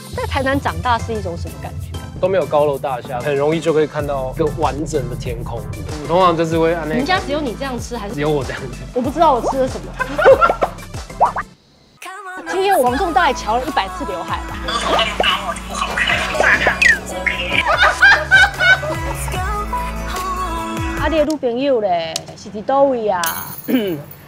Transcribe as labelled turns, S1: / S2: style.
S1: 在台南长大是一种什么感觉？
S2: 都没有高楼大厦，很容易就可以看到一个完整的天空。通常就是会按那。
S1: 你们家只有你这样吃，还是
S2: 只有我这样子？
S1: 我不知道我吃了什么。今天王仲大概瞧了100次刘海吧。不好看，马上 OK。啊，你的女朋友咧是伫倒位啊？